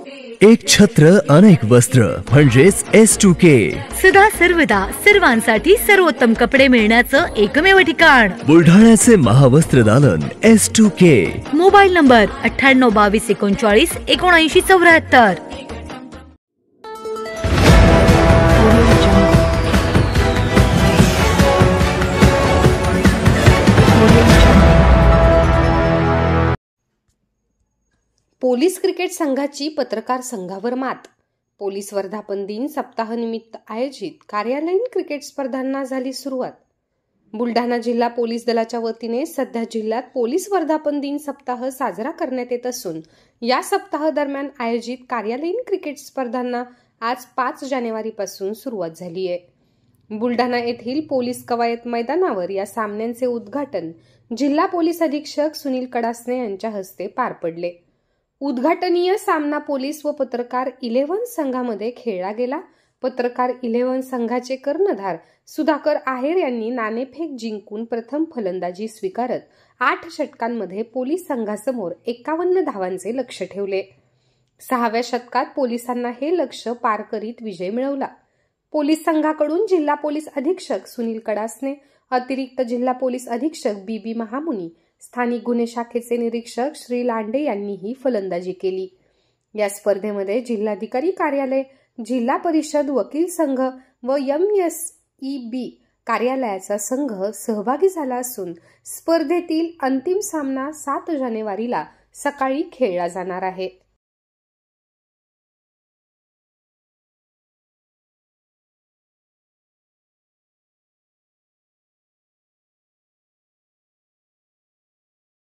एक छत्र अनेक वस्त्र म्हणजेच S2K। सदा सर्वदा सर्वांसाठी सर्वोत्तम कपडे मिळण्याचं एकमेव ठिकाण बुलढाण्याचे महावस्त्र दालन S2K। Mobile number 98 22 39 79 74। Police cricket संघाची पत्रकार संघावर मात। पोलीस वर्धापन दिन सप्ताहानिमित्त आयोजित कार्यालयीन क्रिकेट स्पर्धांना झाली सुरुवात। बुलढाणा जिल्हा पोलीस दलाच्या वतीने सध्या जिल्ह्यात पोलीस वर्धापन दिन सप्ताह साजरा करण्यात येत असून या सप्ताह दरम्यान आयोजित कार्यालयीन क्रिकेट स्पर्धांना आज 5 जानेवारी पासून सुरुवात झाली आहे। बुलढाणा येथील पोलीस कवायत मैदानावर या सामन्यांचे उद्घाटन जिल्हा पोलीस अधीक्षक सुनील कडासने यांच्या हस्ते पार पडले। उद्घाटनीय सामना पोलीस व पत्रकार 11 संघामध्ये खेळला गेला। पत्रकार 11 संघाचे कर्णधार सुधाकर आहेर यांनी नाणेफेक जिंकून प्रथम फलंदाजी स्वीकारत 8 षटकांमध्ये पोलीस संघासमोर 51 धावांचे लक्ष्य ठेवले। 6व्या षटकात पोलिसांना हे लक्ष्य पार करीत विजय मिळवला। पोलीस संघाकडून जिल्हा पोलीस अधीक्षक सुनील कडासने, अतिरिक्त जिल्हा पोलीस अधीक्षक बीबी महामुनी, स्थानिक गुन्हे शाखेचे निरीक्षक श्री लांडे यांनीही फलंदाजी केली। या स्पर्धेमध्ये जिल्हाधिकारी कार्यालय, जिल्हा परिषद वकील संघ व MSEB कार्यालयाचा संघ सहभागी झाला असून स्पर्धेतील अंतिम सामना 7 जानेवारीला सकाळी खेळला जाणार आहे।